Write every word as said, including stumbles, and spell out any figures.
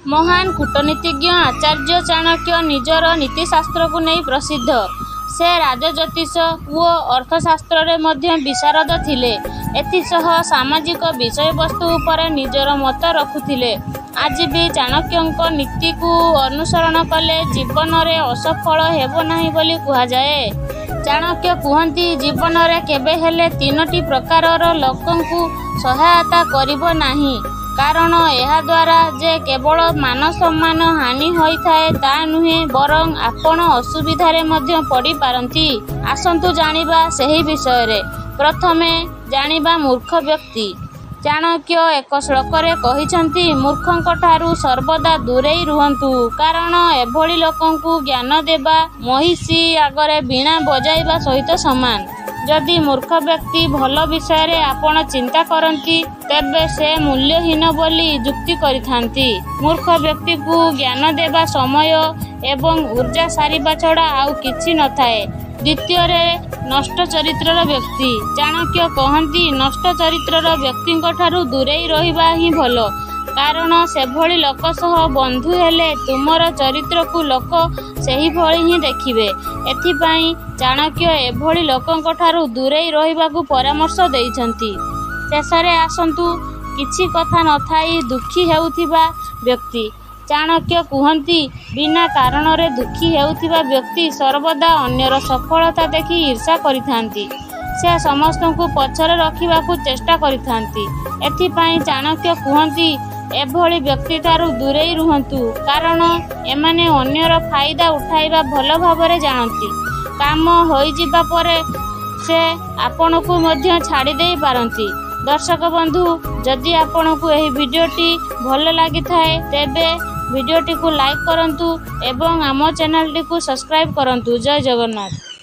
महान कूटनीतिज्ञ आचार्य चाणक्य निजर नीतिशास्त्र को नहीं प्रसिद्ध। से राजज्योतिष ओ अर्थशास्त्र मध्य विशारद थिले। एथिसह सामाजिक विषयवस्तु उपर निजर मत रखुथिले। आज भी चाणक्यंक नीति को अनुसरण कले जीवन में असफल हेबो नाही बोली कुहा जाए। चाणक्य कहती जीवन में केबे हेले तीनोटी प्रकारर लोकंकु सहायता करिबो नाही, कारण यह द्वारा जे केवल मान सम्मान हानि होइथाए ता नुहे, बरं आपण असुविधारे मध्य पड़ी पारंती। आसंतु जानिबा सही विषय रे। प्रथमे जानिबा मूर्ख व्यक्ति। चाणक्य एक श्लोकरे कहिसंती मूर्खंक ठारू सर्वदा दूरेई रुहंतु, कारण एभली लोकंकु ज्ञान देबा महिषी आगरे वीणा बजाइबा सहित समान। जदि मूर्ख व्यक्ति भल विषय रे आपण चिंता करती तेबे से मूल्यहीन बोली जुक्ति करिथांती। मूर्ख व्यक्ति को ज्ञान देबा समय एवं ऊर्जा सारिबा छड़ा आउ किछि नथाए। द्वितीय रे नष्ट चरित्रर व्यक्ति। चाणक्य कहती नष्ट चरित्रर व्यक्तिंक ठारू दूरेई रहिबा ही भल, कारण सेभली लोक सह बंधु हेले तुमर चरित्र को लोक सही भली ही देखिबे। एथिपाई चाणक्य एभली लोकंक ठारू दूरेई रहिबाकू परामर्श देइछंती। शेषरे आसंतु किछि कथा नथाई दुखी हेउथिबा व्यक्ति। चाणक्य कहती बिना कारण रे दुखी हेउथिबा व्यक्ति सर्वदा अन्यर सफलता देखि ईर्षा करिथांती। से समस्त को पछरे रखिबाकू चेष्टा करिथांती। एथिपाई चाणक्य कहती एभली व्यक्ति ठारू दूरेई रुहंतु, कारण एमाने अन्यर फायदा उठाइबा भल भाबरे जानती। काम होई जिबा परे से आपण को मध्य छाड़ी देई पारंती। दर्शक बंधु, जदि आपण को एही वीडियोटी भल लागि थाए तेबे वीडियोटी को लाइक करंतु एवं आम चैनल टी को सब्सक्राइब करंतु। जय जगन्नाथ।